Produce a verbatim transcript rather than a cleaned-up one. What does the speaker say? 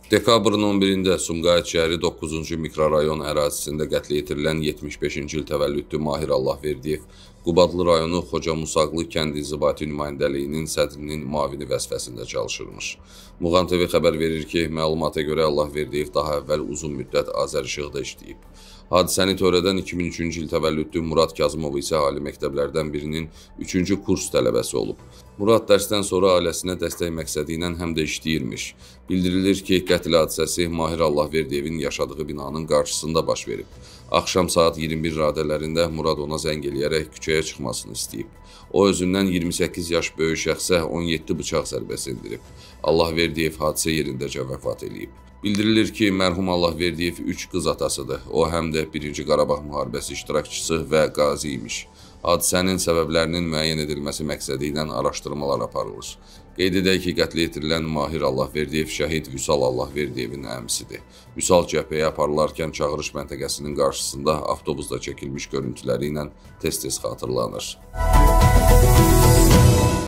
Dekabrın on birində Sumqayıt şəhəri doqquzuncu mikrorayon ərazisində qətlə yetirilən yetmiş beşinci il təvəllüdlü Mahir Allahverdiyev Qubadlı rayonu Xoca Musaqlı kənd inzibati nümayəndəliyinin sədrinin müavini vəzifəsində çalışırmış. Muğan T V xəbər verir ki, məlumata görə Allahverdiyev daha əvvəl uzun müddət Azərişıqda işləyib. Hadisəni törədən iki min üçüncü il təvəllüdlü Murad Kazımov isə ali məktəblərdən birinin üçüncü kurs tələbəsi olub. Murad dərsdən sonra ailəsinə dəstək məqsədi ilə həm də işləyirmiş. Bildirilir ki, qətl hadisəsi Mahir Allahverdiyevin yaşadığı binanın qarşısında baş verib. Axşam saat iyirmi bir radələrində Murad ona zəng eləyərək küçəyə çıxmasını istəyib. O özündən iyirmi səkkiz yaş böyük şəxsə on yeddi bıçaq zərbəsi endirib. Allahverdiyev hadisə yerindəcə vəfat eləyib. Bildirilir ki, mərhum Allahverdiyev üç qız atasıdır. O həm də birinci Qarabağ müharibəsi iştirakçısı və qazi imiş. Hadisənin səbəblərinin müəyyən edilməsi məqsədi ilə araşdırmalar aparılır. Qeyd edək ki, qətlə yetirilən Mahir Allahverdiyev şəhid Vüsal Allahverdiyevin əmisidir. Vüsal cəbhəyə aparılarkən çağırış məntəqəsinin qarşısında avtobusda çəkilmiş görüntüləri ilə tez-tez xatırlanır.